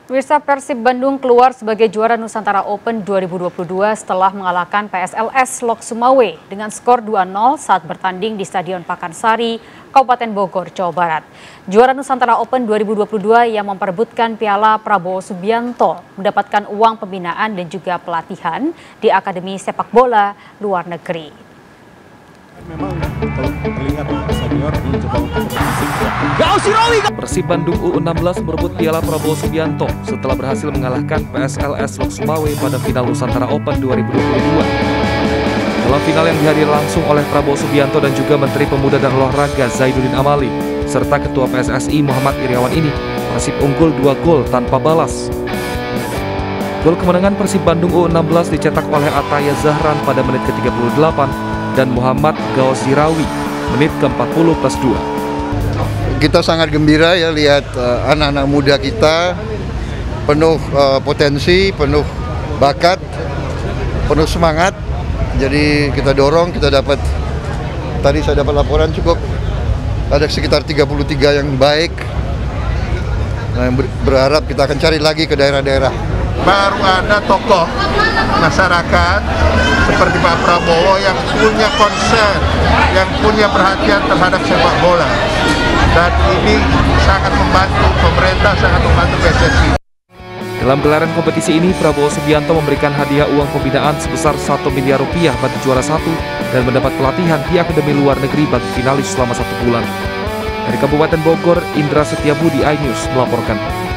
Pemirsa, Persib Bandung keluar sebagai juara Nusantara Open 2022 setelah mengalahkan PSLS Lok Sumawe dengan skor 2-0 saat bertanding di Stadion Pakansari, Kabupaten Bogor, Jawa Barat. Juara Nusantara Open 2022 yang memperebutkan Piala Prabowo Subianto mendapatkan uang pembinaan dan juga pelatihan di Akademi Sepak Bola Luar Negeri. Memang kalau melihat senior mencoba untuk Persib Bandung U16 merebut Piala Prabowo Subianto setelah berhasil mengalahkan PSLS Lok Sumawe pada final Nusantara Open 2022. Dalam final yang dihadiri langsung oleh Prabowo Subianto dan juga Menteri Pemuda dan Olahraga Zainuddin Amali serta Ketua PSSI Muhammad Iriawan ini, Persib unggul 2 gol tanpa balas. Gol kemenangan Persib Bandung U16 dicetak oleh Ataya Zahran pada menit ke-38 dan Muhammad Gaosirawi menit ke-40+2. Kita sangat gembira ya lihat anak-anak muda kita penuh potensi, penuh bakat, penuh semangat. Jadi kita dorong, tadi saya dapat laporan cukup ada sekitar 33 yang baik. Nah, berharap kita akan cari lagi ke daerah-daerah. Baru ada tokoh masyarakat seperti Pak Prabowo yang punya konsen, yang punya perhatian terhadap sepak bola. Dan ini sangat membantu pemerintah, sangat membantu PSSI. Dalam gelaran kompetisi ini, Prabowo Subianto memberikan hadiah uang pembinaan sebesar 1 miliar rupiah bagi juara 1 dan mendapat pelatihan di Akademi Luar Negeri bagi finalis selama 1 bulan. Dari Kabupaten Bogor, Indra Setiabudi, iNews melaporkan.